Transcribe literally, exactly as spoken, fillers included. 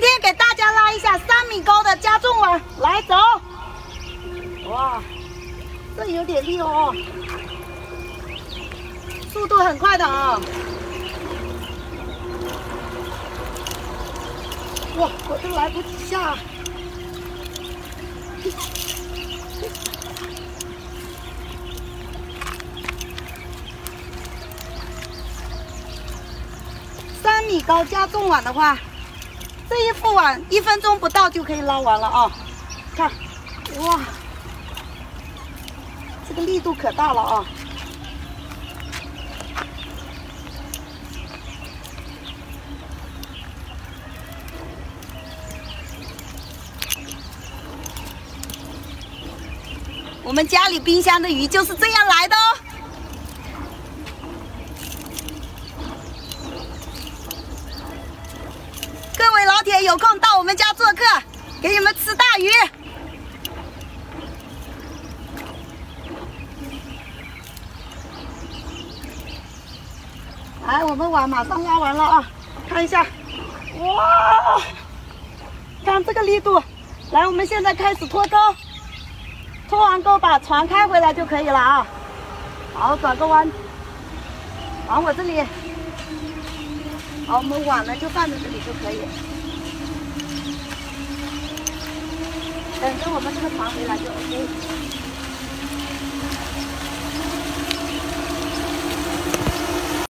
天给大家拉一下三米高的加重网，来走。哇，这有点力哦，速度很快的啊、哦。哇，我都来不及下。三米高加重网的话，这一副网一分钟不到就可以捞完了啊！看，哇，这个力度可大了啊！我们家里冰箱的鱼就是这样来的哦。各位老铁有空到我们家做客，给你们吃大鱼。来，我们网马上拉完了啊，看一下，哇，看这个力度。来，我们现在开始拖钩，拖完钩把船开回来就可以了啊。好，转个弯，往我这里。好，我们网呢就放在这里就可以，等着我们这个船回来就 OK。